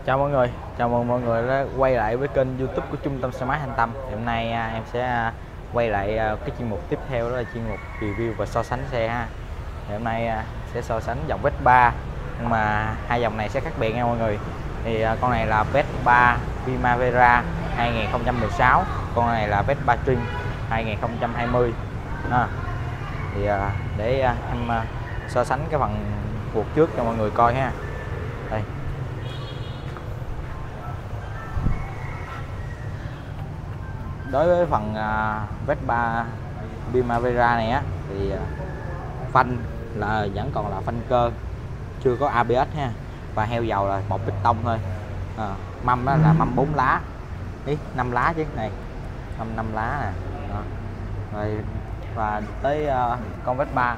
Chào mọi người, chào mừng mọi người đã quay lại với kênh YouTube của Trung tâm xe máy Thanh Tâm. Hôm nay em sẽ quay lại cái chuyên mục tiếp theo, đó là chuyên mục review và so sánh xe ha. Thì hôm nay sẽ so sánh dòng Vespa, nhưng mà hai dòng này sẽ khác biệt nha mọi người. Thì con này là Vespa Primavera 2016, con này là Vespa Twin 2020. Thì để em so sánh cái phần cuộc trước cho mọi người coi ha. Đây. Đối với phần Vespa Primavera này á thì phanh là vẫn còn là phanh cơ, chưa có ABS ha, và heo dầu là một piston thôi. Mâm đó là mâm 4 lá, 5 lá chứ này, mâm 5 lá nè. Rồi và tới con Vespa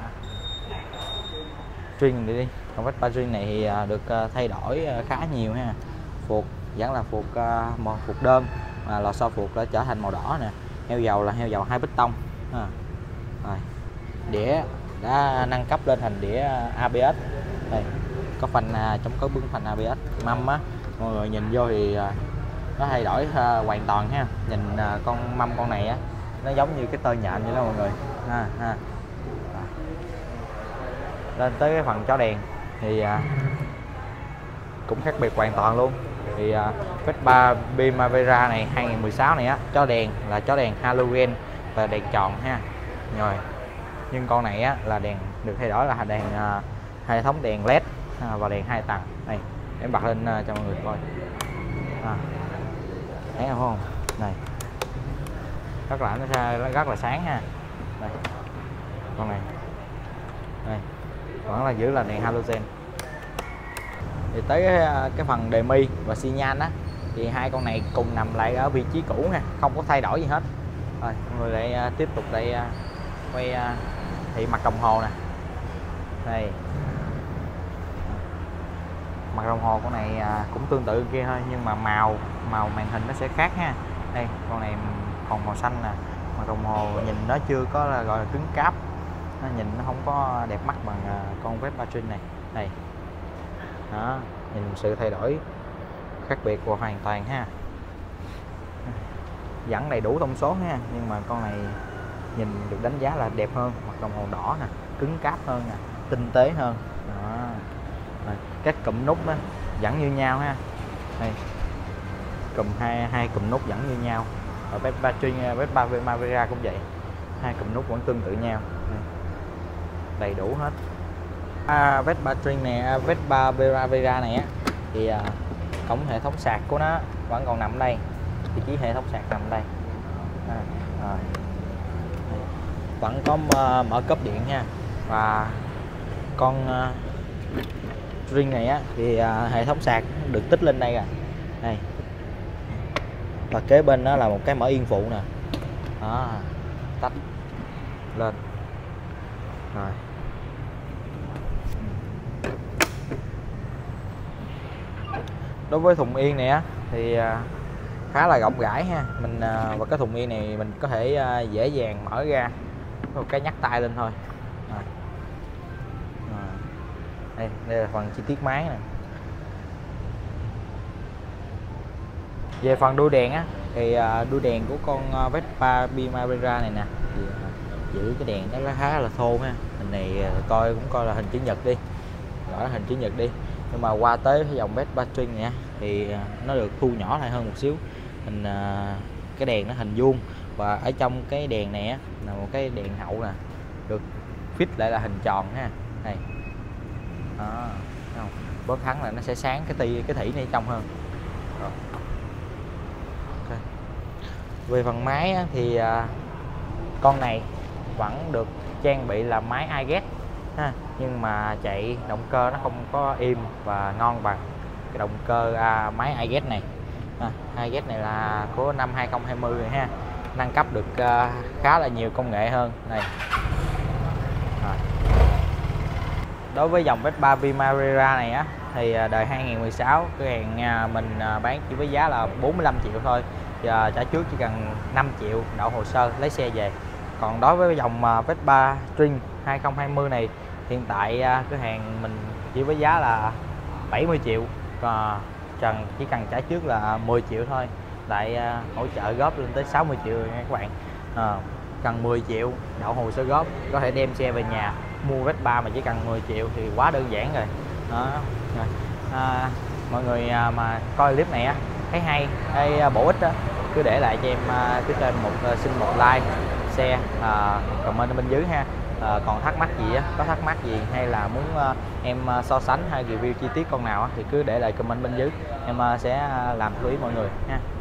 Twin này đi. Con Vespa Twin này thì được thay đổi khá nhiều ha. Phuộc vẫn là phuộc một phuộc đơn, mà lò xo phuộc đã trở thành màu đỏ nè. Heo dầu là heo dầu 2 piston. Rồi đĩa đã nâng cấp lên thành đĩa ABS. Đây có phanh chống cấu bứng phanh ABS. Mâm á mọi người nhìn vô thì nó thay đổi hoàn toàn ha. Nhìn con mâm con này á nó giống như cái tơ nhện vậy đó mọi người Lên tới cái phần chó đèn thì cũng khác biệt hoàn toàn luôn. Thì Vespa Primavera này 2016 này á, chó đèn là chó đèn halogen và đèn tròn ha. Rồi nhưng con này á là đèn được thay đổi là đèn hệ thống đèn led và đèn 2 tầng. Này em bật lên cho mọi người coi. Thấy không? Này nó rất là sáng ha. Đây con này đây vẫn là giữ là đèn halogen. Thì tới cái phần đề mi và xi nhan á thì hai con này cùng nằm lại ở vị trí cũ nè, không có thay đổi gì hết. Rồi mọi người lại tiếp tục đây quay thị mặt đồng hồ nè. Đây mặt đồng hồ con này cũng tương tự kia thôi, nhưng mà màu màn hình nó sẽ khác ha. Đây con này còn màu xanh nè. Mặt đồng hồ nhìn nó chưa có là gọi là cứng cáp, nó nhìn nó không có đẹp mắt bằng con Vespa Twin này. Đây đó, nhìn sự thay đổi khác biệt của hoàn toàn ha. Vẫn đầy đủ thông số ha, nhưng mà con này nhìn được đánh giá là đẹp hơn. Mặt đồng hồ đỏ nè, cứng cáp hơn nè, tinh tế hơn đó. Rồi, các cụm nút đó vẫn như nhau ha. Đây cụm hai cụm nút vẫn như nhau. Ở Vespa Twin, Vespa Primavera cũng vậy, hai cụm nút vẫn tương tự nhau. Đây, đầy đủ hết. Vespa Twin này, Vespa Primavera này á thì cổng hệ thống sạc của nó vẫn còn nằm đây, vị trí hệ thống sạc nằm đây. Rồi. Vẫn có mở cốp điện nha. Và con Twin này á thì hệ thống sạc được tích lên đây rồi. Đây và kế bên đó là một cái mở yên phụ nè. Đó, tách lên rồi. Đối với thùng yên này á thì khá là rộng rãi ha. Mình và cái thùng yên này mình có thể dễ dàng mở ra, một cái nhắc tay lên thôi. Đây là phần chi tiết máy nè. Về phần đuôi đèn á thì đuôi đèn của con Vespa Primavera này nè thì giữ cái đèn nó khá là thô ha. Hình này coi cũng coi là hình chữ nhật đi, gọi là hình chữ nhật đi. Nhưng mà qua tới cái dòng Vespa Twin này thì nó được thu nhỏ lại hơn một xíu. Cái đèn nó hình vuông, và ở trong cái đèn này á là một cái đèn hậu nè, được fit lại là hình tròn ha. Đây đó, không bớt thắng là nó sẽ sáng cái thỉ này trong hơn. Rồi. Okay. Về phần máy á, thì con này vẫn được trang bị là máy iGet ha, nhưng mà chạy động cơ nó không có êm và ngon bằng cái động cơ máy iGet này. iGet này là của năm 2020 rồi ha, nâng cấp được khá là nhiều công nghệ hơn này. Rồi. Đối với dòng Vespa Primavera này á thì đời 2016 cửa hàng mình bán chỉ với giá là 45 triệu thôi. Giờ trả trước chỉ cần 5 triệu đậu hồ sơ lấy xe về. Còn đối với dòng Vespa Twin 2020 này, hiện tại cửa hàng mình chỉ với giá là 70 triệu. chỉ cần trả trước là 10 triệu thôi, lại hỗ trợ góp lên tới 60 triệu nha các bạn. Cần 10 triệu đậu hồ sơ góp có thể đem xe về nhà mua Vespa mà chỉ cần 10 triệu thì quá đơn giản rồi đó. Mọi người mà coi clip này á thấy hay bổ ích đó, cứ để lại cho em cứ cho em xin một like, share, comment ở bên dưới ha. Còn thắc mắc gì á, có thắc mắc gì hay là muốn em so sánh hay review chi tiết con nào á, thì cứ để lại comment bên dưới, em sẽ làm theo ý mọi người ha.